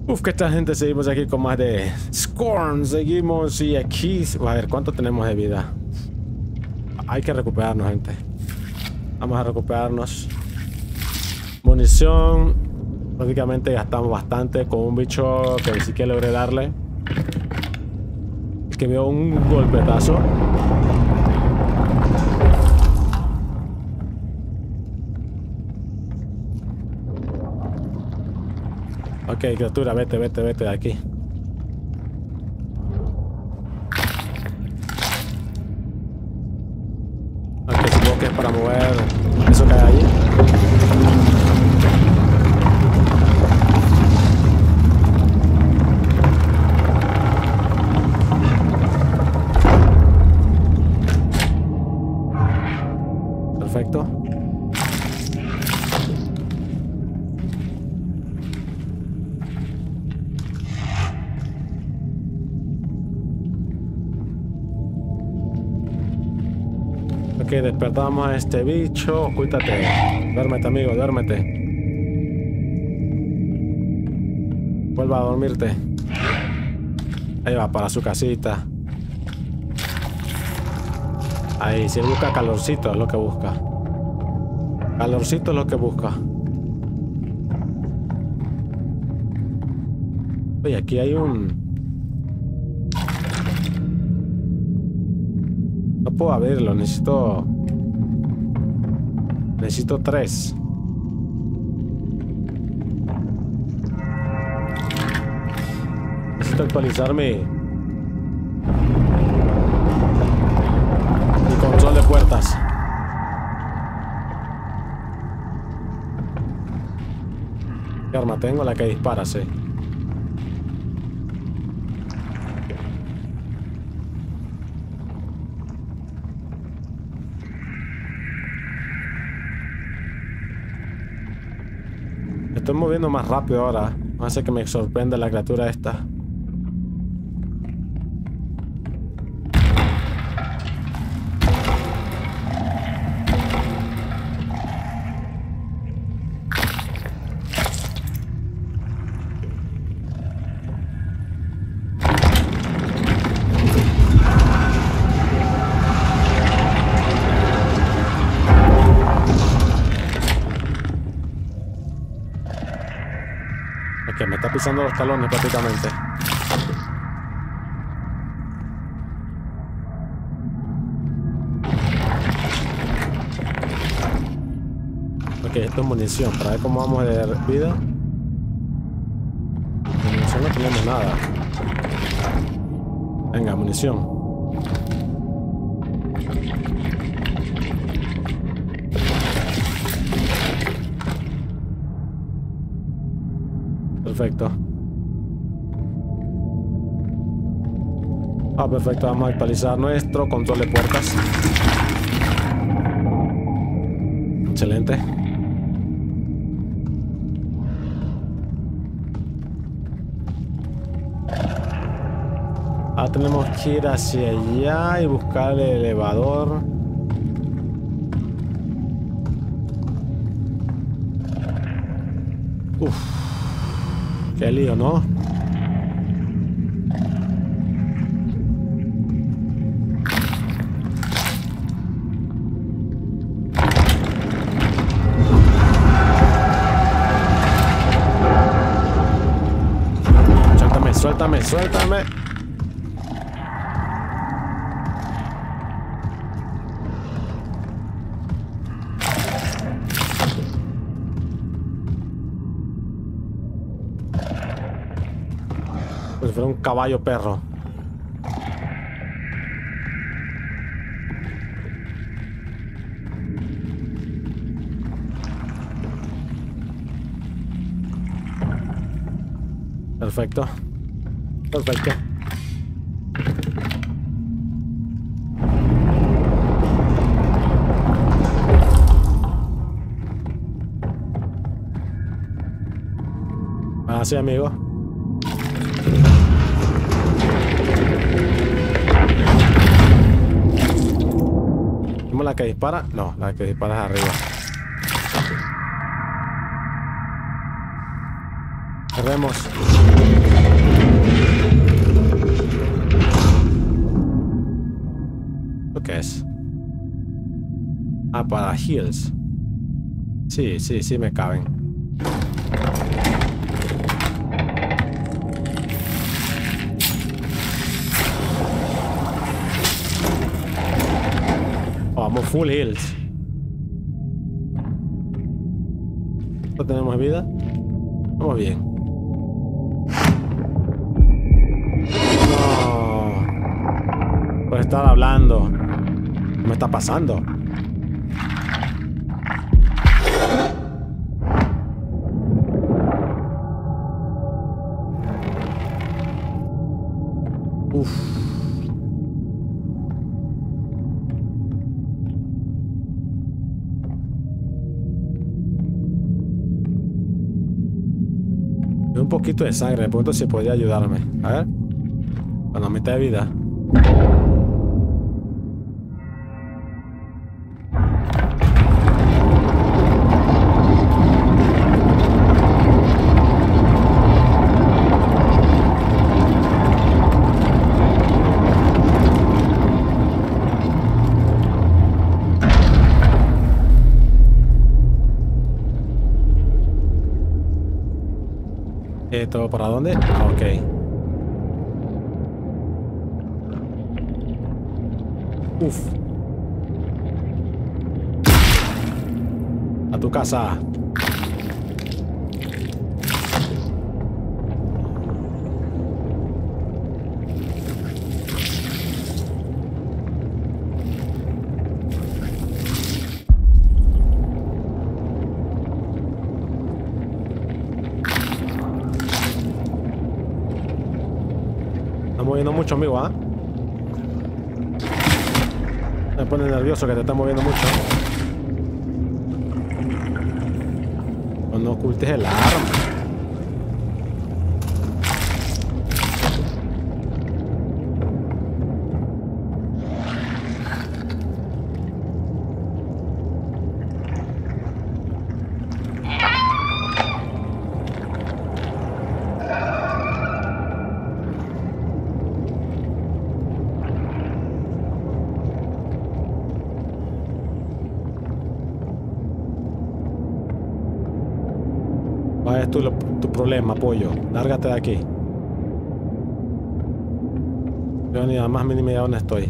Uf, que esta gente, seguimos aquí con más de Scorn. Seguimos y aquí... A ver, ¿cuánto tenemos de vida? Hay que recuperarnos, gente. Vamos a recuperarnos. Munición. Prácticamente gastamos bastante con un bicho que ni siquiera logré darle. Que veo un golpetazo. Ok, criatura, vete de aquí. Ok, supongo que es para mover eso que hay allí. Perfecto. Ok, despertamos a este bicho. Ocúltate. Duérmete, amigo, duérmete. Vuelva a dormirte. Ahí va, para su casita. Ahí, si él busca calorcito, es lo que busca. Calorcito es lo que busca. Oye, aquí hay un... No puedo abrirlo, necesito 3. Necesito actualizar mi control de puertas. ¿Qué arma tengo? La que dispara, sí. Estoy moviendo más rápido ahora. Hace que me sorprenda la criatura esta. Que me está pisando los talones prácticamente. Ok, esto es munición. Para ver cómo vamos de vida. De munición no tenemos nada. Venga, munición. Perfecto. Perfecto. Vamos a actualizar nuestro control de puertas. Excelente. Ahora tenemos que ir hacia allá y buscar el elevador. Uf. Qué lío, ¿no? Suéltame. Pues fue un caballo perro. Perfecto. Así, amigo. ¿Vimos la que dispara? No, la que dispara es arriba. Cerremos. ¿Lo qué es? Ah, para heals. Sí, sí, sí me caben. Oh, vamos full heals. ¿No tenemos vida? Vamos bien. No. Por estar hablando. ¿Qué me está pasando? Uf. Un poquito de sangre, me pregunto si podría ayudarme. A ver. Cuando mitad de vida. ¿Todo para dónde? Ah, ok. Uf. A tu casa. Moviendo mucho, amigo, ¿ah? Me pone nervioso que te está moviendo mucho. No ocultes el arma. Es tu problema, pollo. Lárgate de aquí. Yo ni la más mínima idea dónde estoy.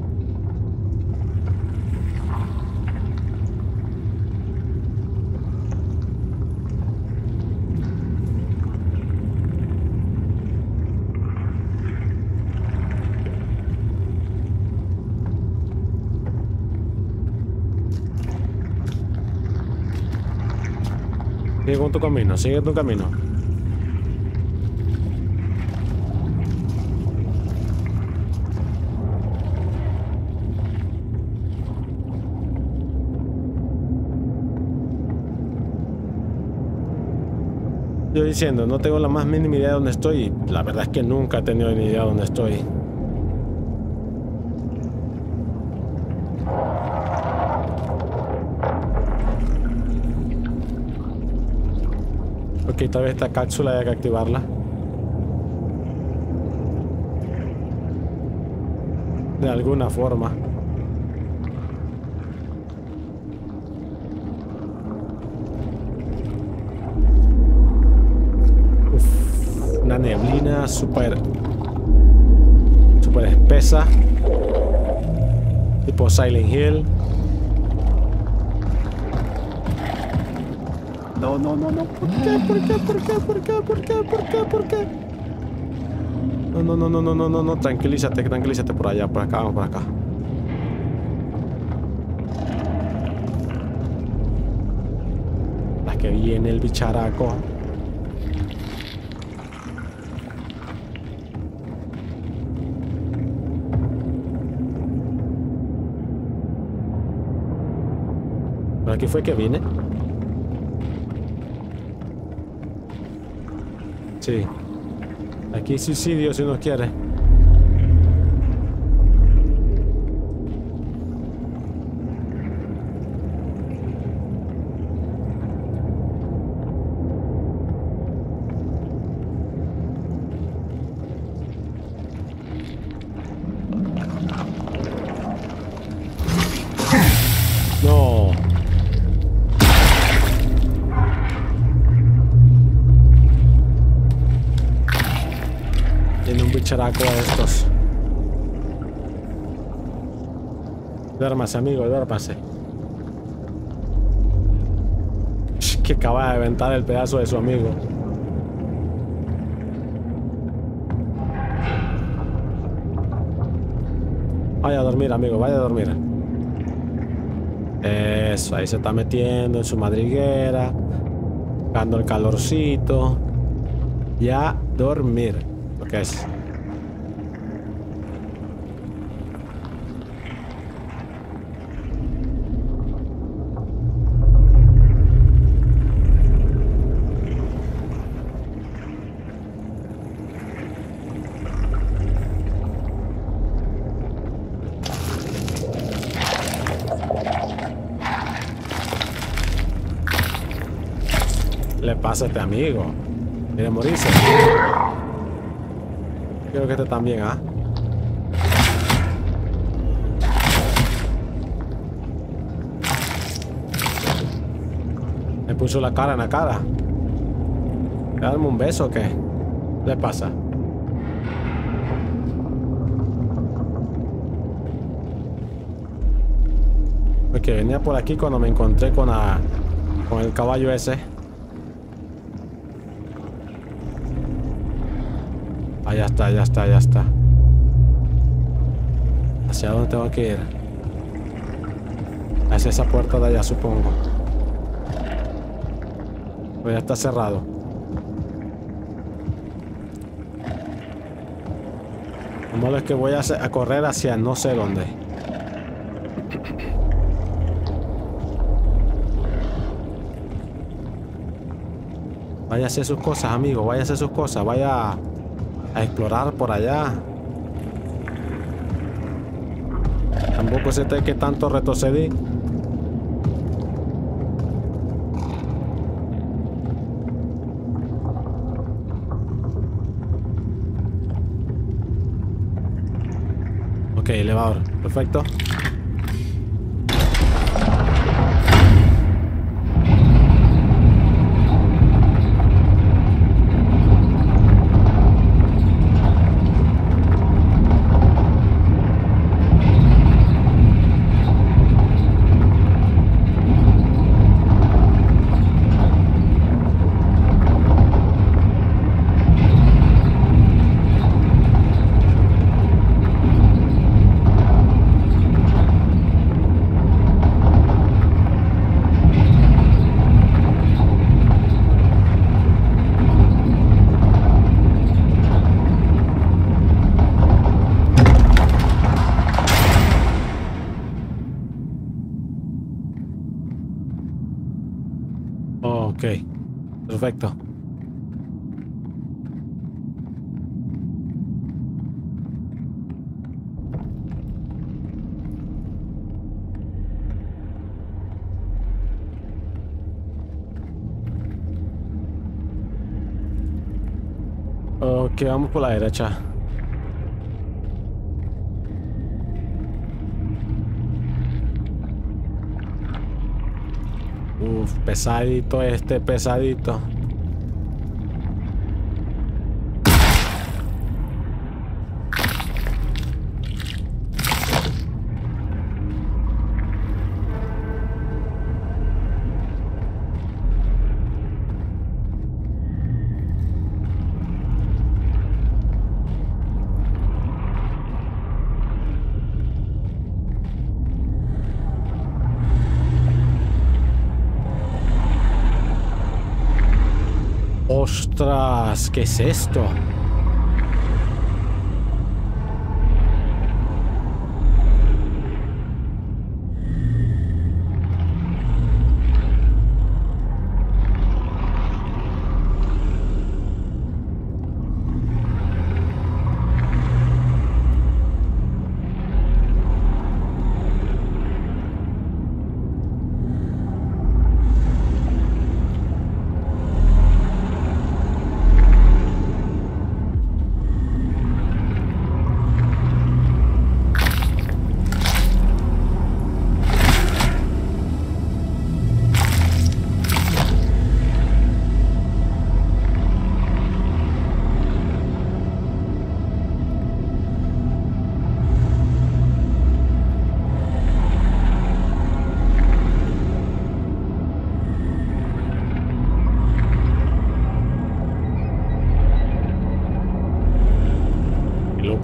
Sigue con tu camino, sigue tu camino. Yo diciendo, no tengo la más mínima idea de dónde estoy. La verdad es que nunca he tenido ni idea de dónde estoy. Ok, tal vez esta cápsula haya que activarla. De alguna forma. Uf, una neblina súper espesa. Tipo Silent Hill. No, no, no, no. ¿Por qué? ¿Por qué? ¿Por qué? ¿Por qué? ¿Por qué? ¿Por qué? ¿Por qué? No, no, no, no, no, no, no, no. Tranquilízate, tranquilízate por allá, por acá, vamos por acá. La que viene el bicharaco. ¿Por aquí fue que vine? Sí. Aquí suicidio si uno quiere. No. Tiene un bicharaco de estos. Duérmase, amigo, duérmase. Que acaba de aventar el pedazo de su amigo. Vaya a dormir, amigo, vaya a dormir. Eso, ahí se está metiendo en su madriguera, buscando el calorcito. Ya dormir. ¿Lo que es? Le pasa a este amigo. Quiere morirse. Quiero que este también, ¿ah? Me puso la cara en la cara. ¿Darme un beso o qué? ¿Qué le pasa? Porque venía por aquí cuando me encontré con el caballo ese. Ah, ya está, ya está, ya está. ¿Hacia dónde tengo que ir? Hacia esa puerta de allá, supongo. Pues ya está cerrado. Lo malo es que voy a correr hacia no sé dónde. Vaya a hacer sus cosas, amigo. Vaya a hacer sus cosas. Vaya a explorar por allá. Tampoco sé que tanto retrocedí. Ok, elevador. Perfecto. Ok, perfecto. Ok, vamos por la derecha. Uf, pesadito este, pesadito. ¡Ostras! ¿Qué es esto?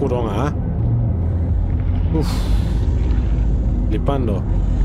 durón, ¿ah? Uf. Flipando.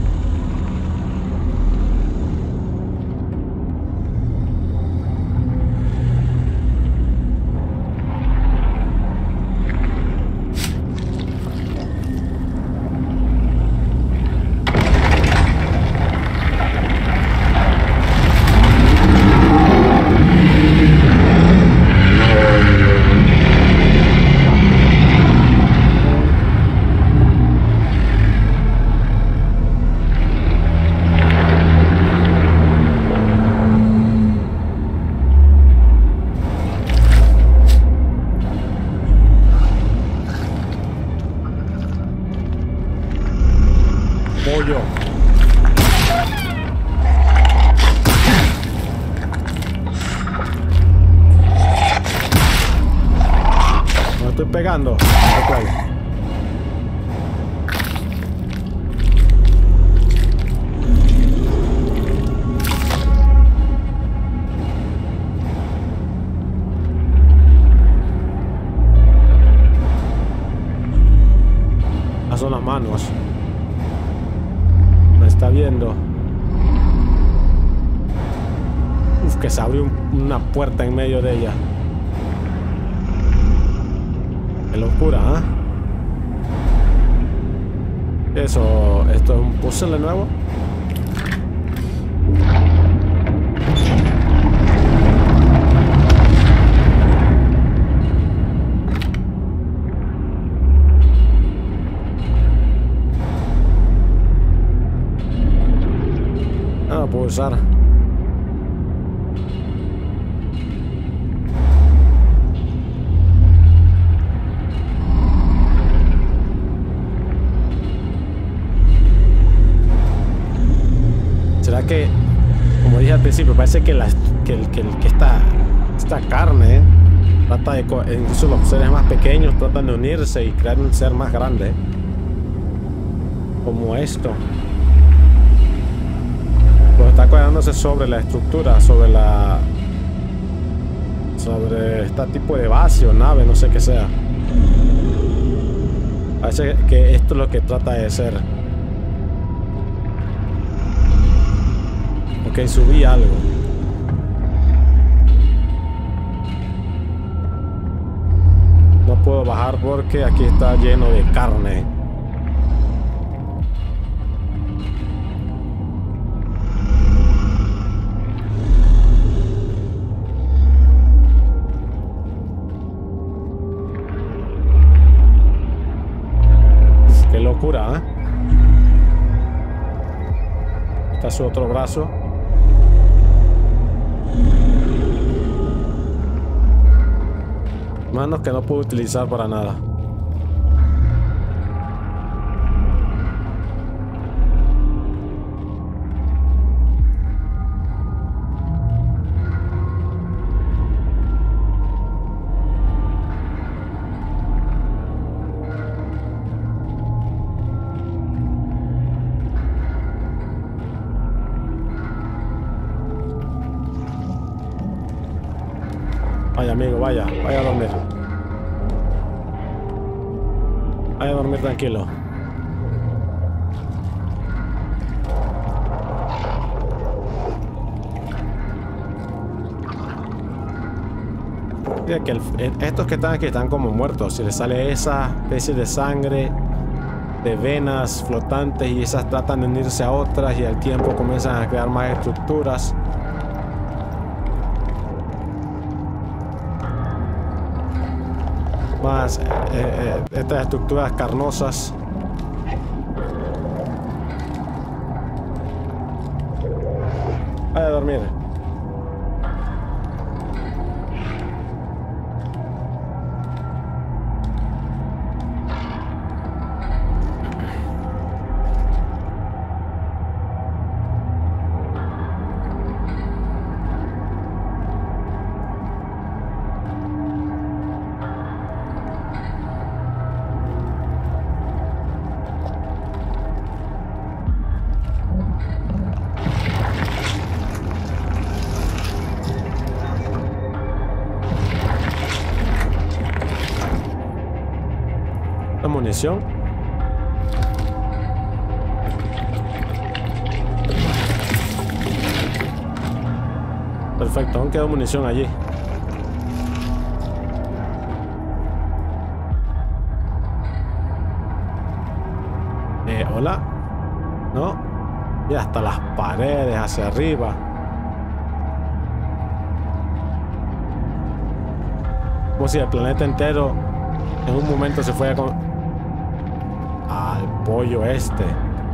Pollo. Me estoy pegando. Okay. Esas son las manos. Está viendo. Uf, que se abrió una puerta en medio de ella. Qué locura, ¿eh? Eso, esto es un puzzle nuevo. Puedo usar. ¿Será que, como dije al principio, parece que esta carne trata de, incluso los seres más pequeños tratan de unirse y crear un ser más grande, como esto? Pues está cuadrándose sobre la estructura, sobre este tipo de base o nave, no sé qué sea. Parece que esto es lo que trata de ser. Ok, subí algo. No puedo bajar porque aquí está lleno de carne. Qué locura, ¿eh? Está su otro brazo. Manos que no puedo utilizar para nada. Vaya, amigo, vaya a dormir. Vaya a dormir tranquilo. Mira que estos que están aquí están como muertos. Si les sale esa especie de sangre, de venas flotantes, y esas tratan de unirse a otras y al tiempo comienzan a crear más estructuras. Más estas estructuras carnosas. Vaya a dormir. munición. Perfecto, aún quedó munición allí. Hola. No. Y hasta las paredes hacia arriba. Como si el planeta entero en un momento se fuera con... al pollo este.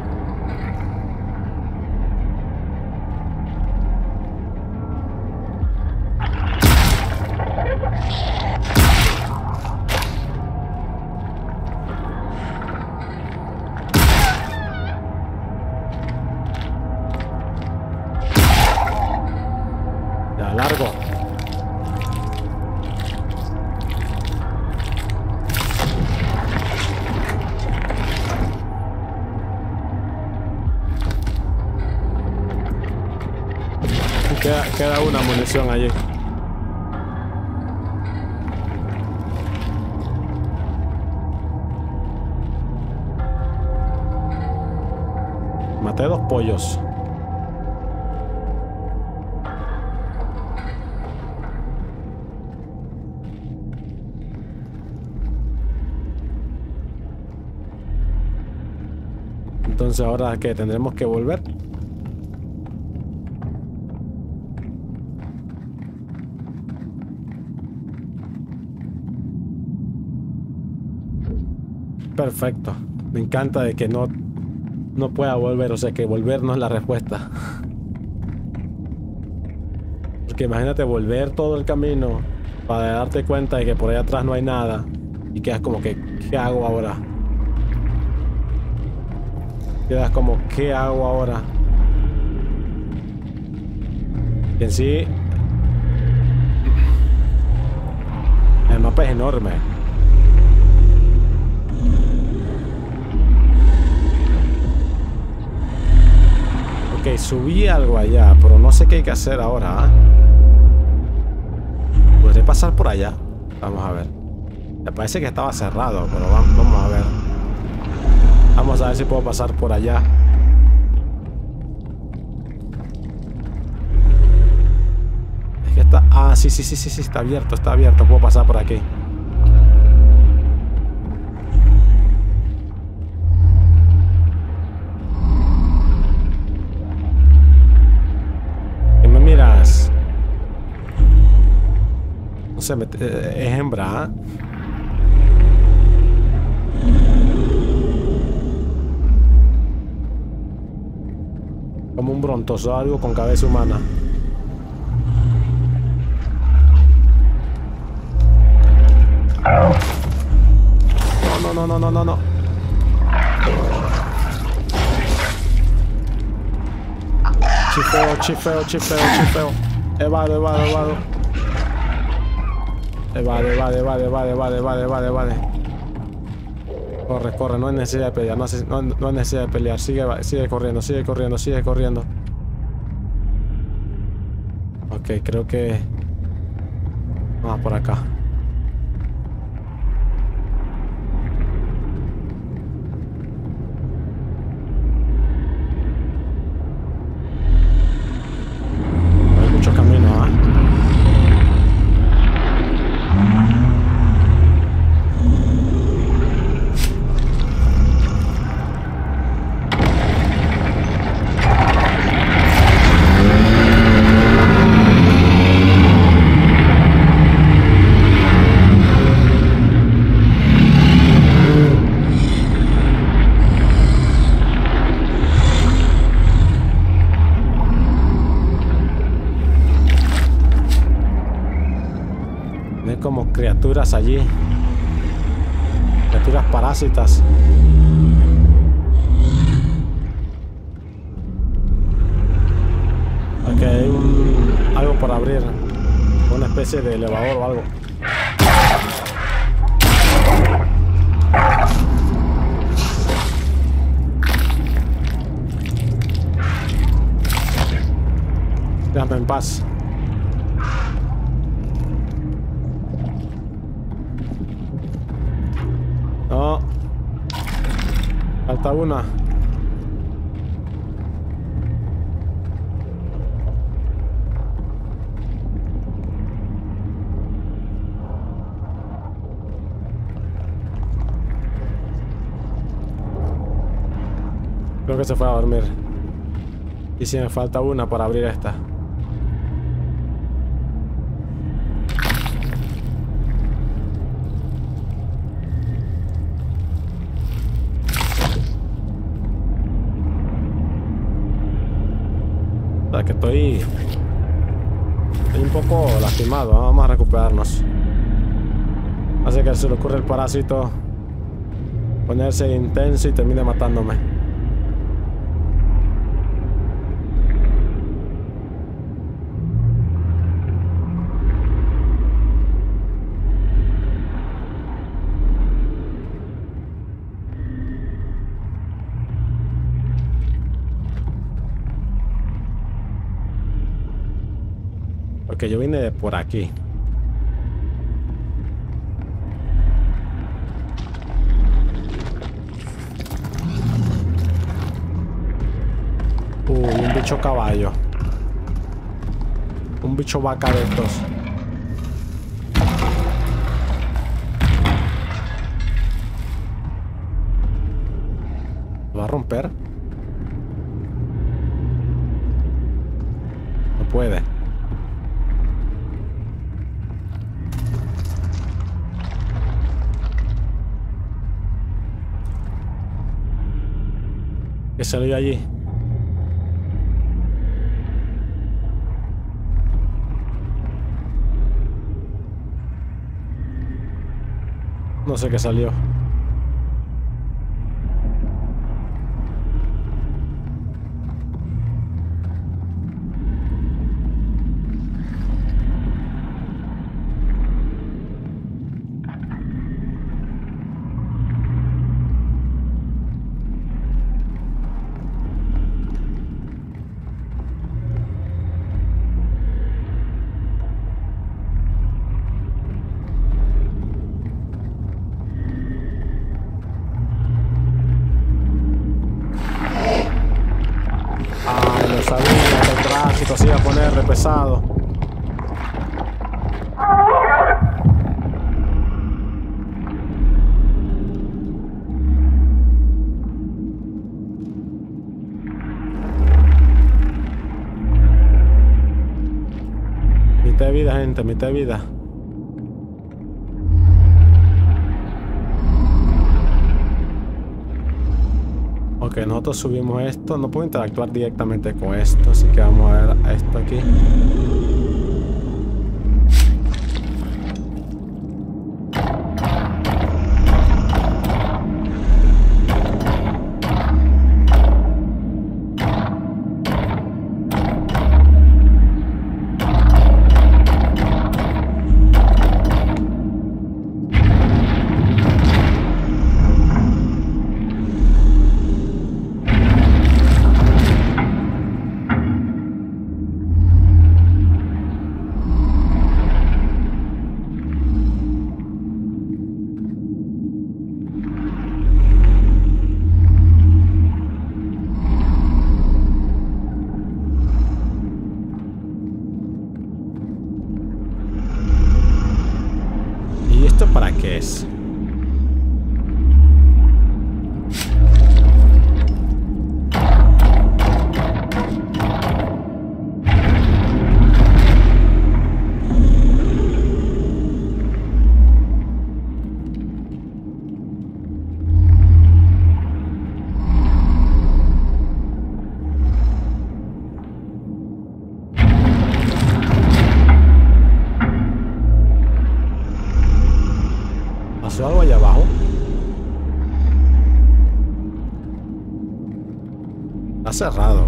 Ya, largo. Queda una munición allí. Maté 2 pollos. Entonces ahora que tendremos que volver. Perfecto. Me encanta de que no pueda volver, o sea que volver no es la respuesta. Porque imagínate volver todo el camino para darte cuenta de que por allá atrás no hay nada y quedas como que, ¿qué hago ahora? Quedas como, ¿qué hago ahora? Y en sí, el mapa es enorme. Ok, subí algo allá, pero no sé qué hay que hacer ahora. ¿Podré pasar por allá? Vamos a ver. Me parece que estaba cerrado, pero vamos a ver. Vamos a ver si puedo pasar por allá. Es que está... Ah, sí, está abierto, está abierto. Puedo pasar por aquí. No sé, es hembra, ¿eh? Como un brontosaurio con cabeza humana. No. Chifeo. Evado. Evade. Corre, no hay necesidad de pelear, no hay necesidad de pelear. Sigue corriendo. Ok, creo que... vamos por acá. Hay mucho camino, ¿ah? Como criaturas allí, criaturas parásitas. Aquí hay algo por abrir, una especie de elevador o algo. Déjame en paz. No. una. Creo que se fue a dormir. Y si me falta una para abrir esta. O sea que estoy un poco lastimado. Vamos a recuperarnos. Hace que se le ocurre el parásito ponerse intenso y termine matándome. Porque yo vine de por aquí. Un bicho caballo. Un bicho vaca de estos. ¿Lo va a romper? No puede. ¿Qué salió allí? No sé qué salió. Se iba a poner re pesado. Mitad de vida, gente, mitad de vida. Ok, nosotros subimos esto. No puedo interactuar directamente con esto, así que vamos a ver esto aquí. ¿Para qué es? ¿Pasó algo allá abajo? Está cerrado.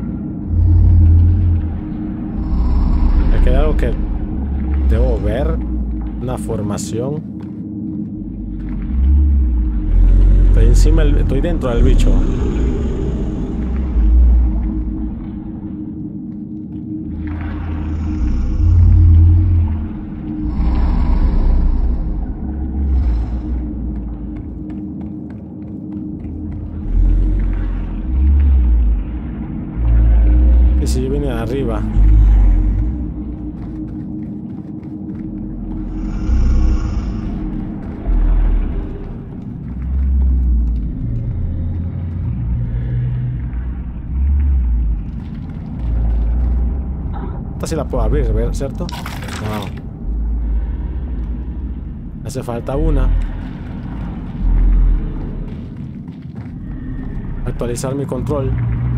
Es que hay algo que debo ver. habitación. Estoy dentro del bicho. Y si yo vine de arriba. Esta sí la puedo abrir, ¿cierto? No. Hace falta una. Actualizar mi control.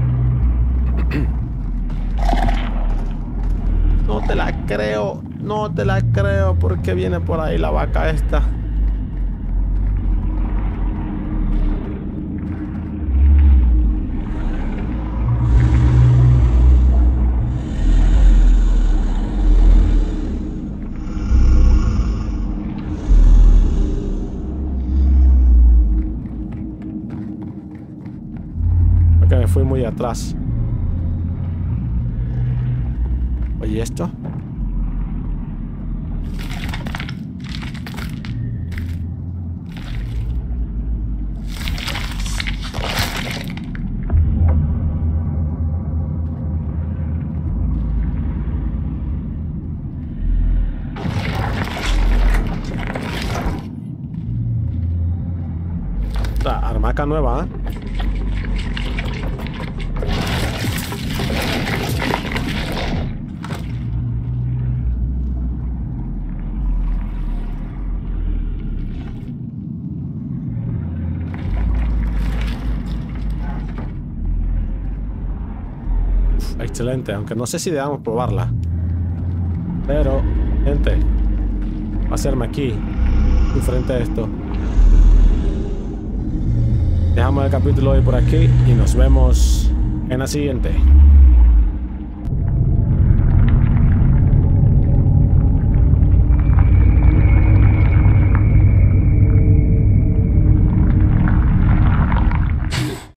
No te la creo. No te la creo. ¿Por qué viene por ahí la vaca esta? Que me fui muy atrás. Oye, ¿esto? La armaca nueva, ¿eh? Excelente, aunque no sé si debamos probarla. Pero, gente, va a hacerme aquí, enfrente de esto. Dejamos el capítulo hoy por aquí y nos vemos en la siguiente.